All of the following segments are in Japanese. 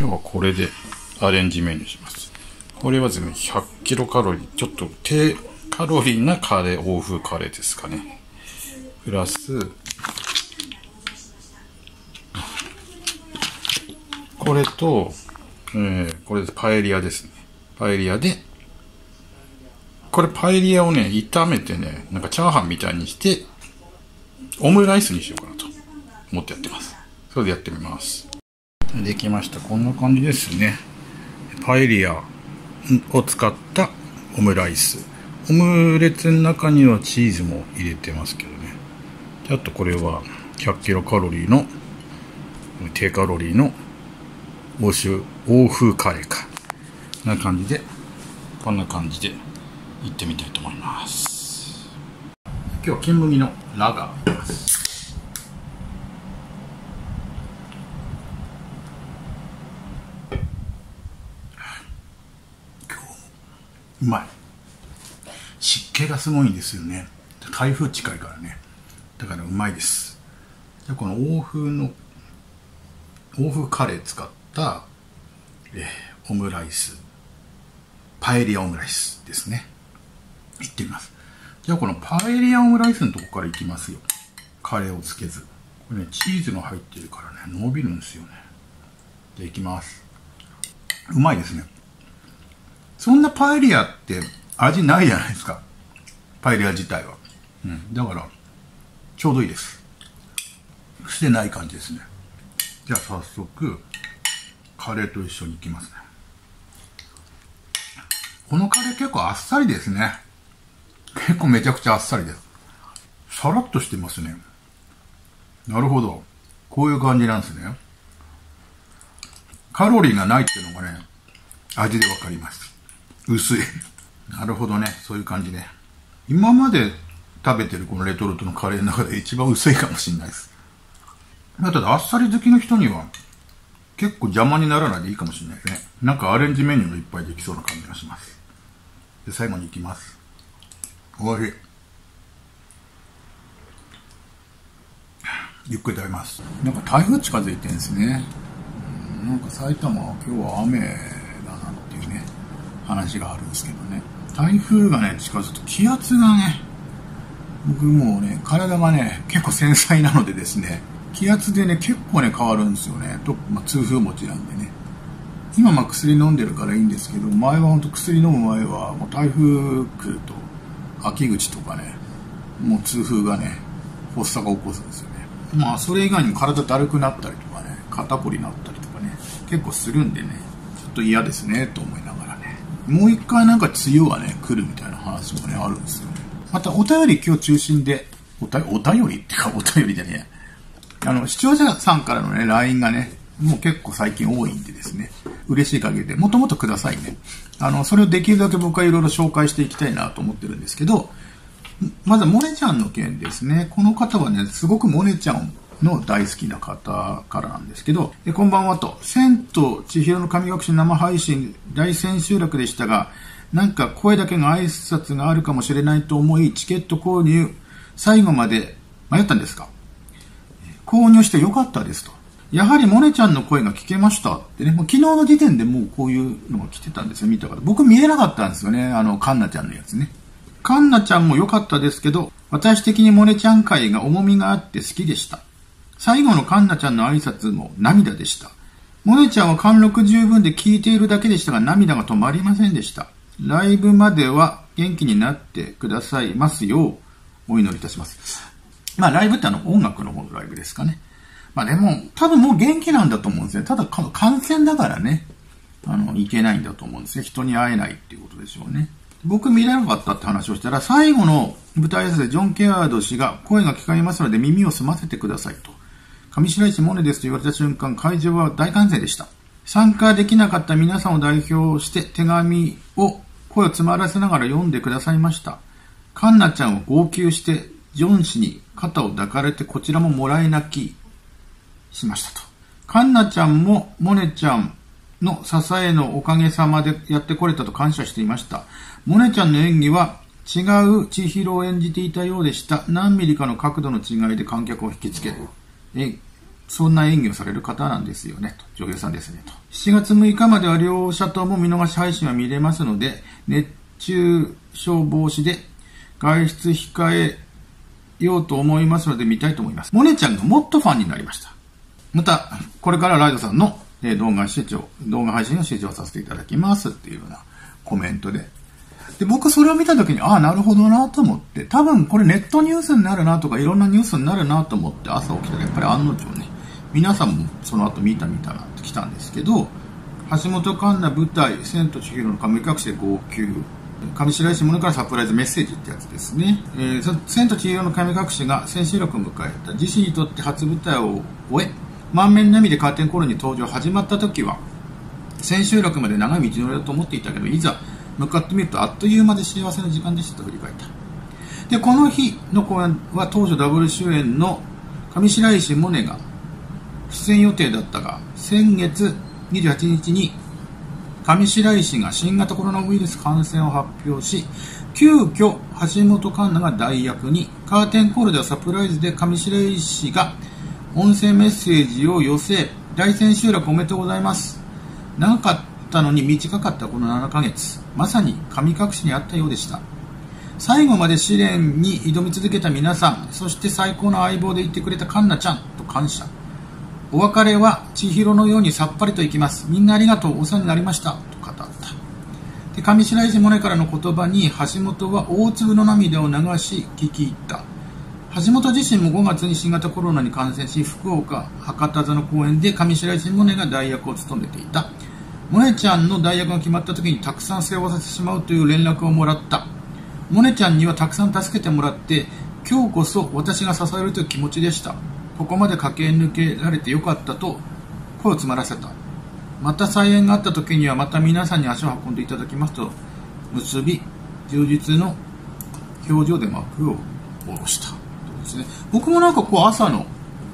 今日はこれでアレンジメニューします。これはですね、100キロカロリー、ちょっと低カロリーなカレー、欧風カレーですかね。プラス、これと、これパエリアですね。パエリアで、これパエリアをね、炒めてね、なんかチャーハンみたいにして、オムライスにしようかなと思ってやってます。それでやってみます。できました。こんな感じですね。パエリアを使ったオムライス。オムレツの中にはチーズも入れてますけどね。あとこれは100キロカロリーの低カロリーの欧風カレーか。こんな感じでいってみたいと思います。今日は金麦のラガー入れます。今日もうまい。湿気がすごいんですよね。台風近いからね。だからうまいです。じゃあこの欧風カレー使った、オムライス、パエリアオムライスですね。いってみます。じゃあこのパエリアオムライスのとこからいきますよ。カレーをつけず。これね、チーズが入ってるからね、伸びるんですよね。じゃあいきます。うまいですね。そんなパエリアって味ないじゃないですか。パエリア自体は。だから、ちょうどいいです。癖ない感じですね。じゃあ早速、カレーと一緒にいきますね。このカレー結構あっさりですね。結構めちゃくちゃあっさりです。さらっとしてますね。なるほど。こういう感じなんですね。カロリーがないっていうのがね、味でわかります。薄い。なるほどね。そういう感じね。今まで食べてるこのレトルトのカレーの中で一番薄いかもしれないです。ただあっさり好きの人には結構邪魔にならないでいいかもしれないですね。なんかアレンジメニューがいっぱいできそうな感じがします。で、最後にいきます。おいしい。ゆっくり食べます。なんか台風近づいてるんですね。なんか埼玉は今日は雨だなっていうね、話があるんですけどね。台風がね、近づくと気圧がね、僕もうね、体がね、結構繊細なのでですね、気圧でね、結構ね、変わるんですよね。痛風持ちなんでね。今薬飲んでるからいいんですけど、前は本当薬飲む前は、もう台風来ると、秋口とかね、もう痛風がね、発作が起こすんですよね。まあ、それ以外にも体だるくなったりとかね、肩こりになったりとかね、結構するんでね、ちょっと嫌ですね、と思いながらね。もう一回なんか梅雨がね、来るみたいな話もね、あるんですよね。またお便り今日中心で、お便りってかお便りじゃねえ。視聴者さんからのね、LINE がね、もう結構最近多いんでですね、嬉しい限りで、もっともっとくださいね。それをできるだけ僕はいろいろ紹介していきたいなと思ってるんですけど、まずモネちゃんの件ですね。この方はね、すごくモネちゃんの大好きな方からなんですけど、こんばんはと、千と千尋の神隠し生配信大千秋楽でしたが、なんか声だけの挨拶があるかもしれないと思い、チケット購入、最後まで迷ったんですが、購入してよかったですと。やはりモネちゃんの声が聞けましたってね、もう昨日の時点でもうこういうのが来てたんですよ、見たから。僕見えなかったんですよね、カンナちゃんのやつね。カンナちゃんも良かったですけど、私的にモネちゃん会が重みがあって好きでした。最後のカンナちゃんの挨拶も涙でした。モネちゃんは貫禄十分で聞いているだけでしたが、涙が止まりませんでした。ライブまでは元気になってくださいますようお祈りいたします。まあライブって音楽の方のライブですかね。まあでも多分もう元気なんだと思うんですね。ただ感染だからね、いけないんだと思うんですね。人に会えないっていうことでしょうね。僕見れなかったって話をしたら、最後の舞台挨拶でジョン・ケアード氏が声が聞かれますので耳を澄ませてくださいと。上白石萌音ですと言われた瞬間、会場は大歓声でした。参加できなかった皆さんを代表して手紙を声を詰まらせながら読んでくださいました。カンナちゃんを号泣してジョン氏に肩を抱かれてこちらももらい泣きしましたと。カンナちゃんもモネちゃんの支えのおかげさまでやってこれたと感謝していました。モネちゃんの演技は違う千尋を演じていたようでした。何ミリかの角度の違いで観客を引きつける。 そんな演技をされる方なんですよね、と。女優さんですね、と。7月6日までは両社とも見逃し配信は見れますので、熱中症防止で外出控えようと思いますので見たいと思います。モネちゃんがもっとファンになりました。また、これからライドさんの動画配信を視聴させていただきますっていうようなコメントで。で、僕それを見たときに、ああ、なるほどなと思って、多分これネットニュースになるなとかいろんなニュースになるなと思って朝起きたらやっぱり案の定ね、皆さんもその後見たなって来たんですけど、橋本環奈舞台、千と千尋の神隠しで号泣、上白石萌音からサプライズメッセージってやつですね。千と千尋の神隠しが千秋楽を迎えた。自身にとって初舞台を終え、満面の笑みでカーテンコールに登場始まった時は、千秋楽まで長い道のりだと思っていたけど、いざ向かってみるとあっという間で幸せな時間でしたと振り返った。で、この日の公演は当初ダブル主演の上白石萌音が出演予定だったが、先月28日に上白石が新型コロナウイルス感染を発表し、急遽橋本環奈が代役に、カーテンコールではサプライズで上白石が音声メッセージを寄せ、大千秋楽おめでとうございます。長かったのに短かったこの7ヶ月、まさに神隠しにあったようでした。最後まで試練に挑み続けた皆さん、そして最高の相棒でいてくれた環奈ちゃんと感謝。お別れは千尋のようにさっぱりといきます。みんなありがとう、お世話になりましたと語った。で、上白石萌音からの言葉に橋本は大粒の涙を流し聞き入った。橋本自身も5月に新型コロナに感染し、福岡博多座の公演で上白石萌音が代役を務めていた。萌音ちゃんの代役が決まった時にたくさん背負わせてしまうという連絡をもらった。萌音ちゃんにはたくさん助けてもらって、今日こそ私が支えるという気持ちでした。ここまで駆け抜けられてよかったと声を詰まらせた。また再演があった時にはまた皆さんに足を運んでいただきますと結び、充実の表情で幕を下ろした。ですね、僕もなんかこう朝の、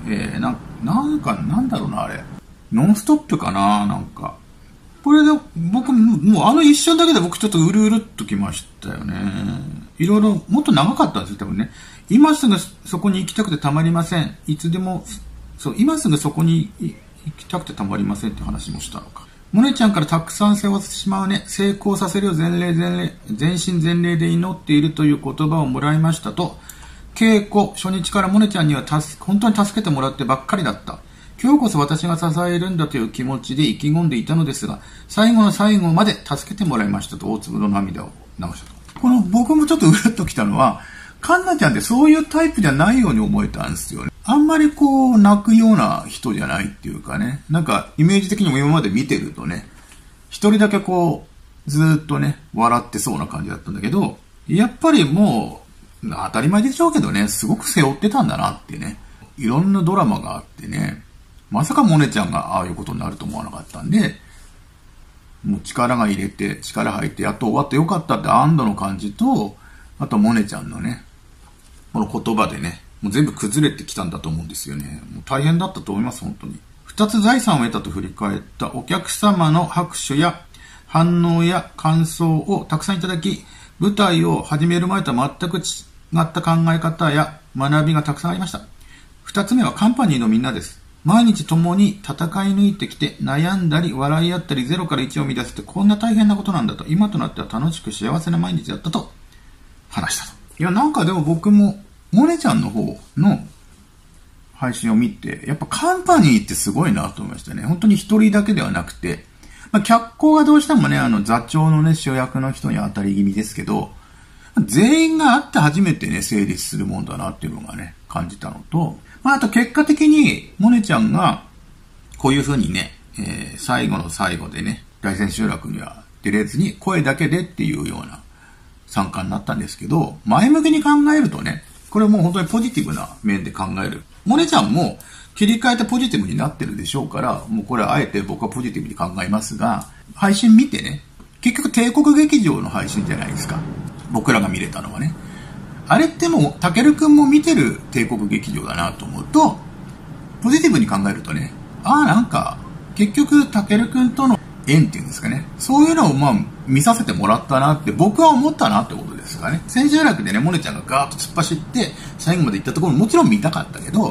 なんだろうな、あれ。ノンストップかな、なんか。これで僕、もうあの一瞬だけで僕ちょっとうるうるっときましたよね。いろいろもっと長かったんですよ、多分ね。今すぐそこに行きたくてたまりません。いつでも、そう、今すぐそこに行きたくてたまりませんって話もしたのか。萌音ちゃんからたくさん背負わせてしまうね。成功させるよ全身全霊で祈っているという言葉をもらいましたと、稽古初日から萌音ちゃんには本当に助けてもらってばっかりだった。今日こそ私が支えるんだという気持ちで意気込んでいたのですが、最後の最後まで助けてもらいましたと大粒の涙を流したと。この僕もちょっとうるっときたのは、環奈ちゃんってそういうタイプじゃないように思えたんですよね。あんまりこう泣くような人じゃないっていうかね、なんかイメージ的にも今まで見てるとね、一人だけこうずーっとね笑ってそうな感じだったんだけど、やっぱりもう当たり前でしょうけどね、すごく背負ってたんだなってね、いろんなドラマがあってね、まさか萌音ちゃんがああいうことになると思わなかったんで、もう力が入れて力入ってやっと終わってよかったって安堵の感じと、あと萌音ちゃんのねこの言葉でね、もう全部崩れてきたんだと思うんですよね。もう大変だったと思います、本当に。二つ財産を得たと振り返ったお客様の拍手や反応や感想をたくさんいただき、舞台を始める前とは全く違った考え方や学びがたくさんありました。二つ目はカンパニーのみんなです。毎日共に戦い抜いてきて、悩んだり笑い合ったり0から1を生み出すってこんな大変なことなんだと、今となっては楽しく幸せな毎日だったと話したと。いや、なんかでも僕も萌音ちゃんの方の配信を見て、やっぱカンパニーってすごいなと思いましたね。本当に一人だけではなくて、脚光がどうしてもね、座長のね、主役の人に当たり気味ですけど、全員があって初めてね、成立するもんだなっていうのがね、感じたのと、あと結果的に、萌音ちゃんが、こういう風にね、最後の最後でね、大千秋楽には出れずに、声だけでっていうような参加になったんですけど、前向きに考えるとね、これもう本当にポジティブな面で考える。萌音ちゃんも切り替えてポジティブになってるでしょうから、もうこれはあえて僕はポジティブに考えますが、配信見てね、結局帝国劇場の配信じゃないですか。僕らが見れたのはね。あれってもう、たけるくんも見てる帝国劇場だなと思うと、ポジティブに考えるとね、なんか、結局、たけるくんとの縁っていうんですかね。そういうのを見させてもらったなって僕は思ったなってことですかね。千秋楽でね、萌音ちゃんがガーッと突っ走って、最後まで行ったところもちろん見たかったけど、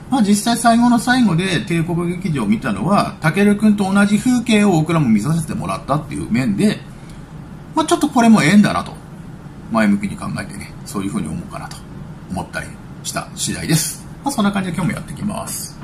まあ実際最後の最後で帝国劇場を見たのは、タケル君と同じ風景を僕らも見させてもらったっていう面で、まあちょっとこれも縁だなと、前向きに考えてね、そういう風に思うかなと思ったりした次第です。まあそんな感じで今日もやっていきます。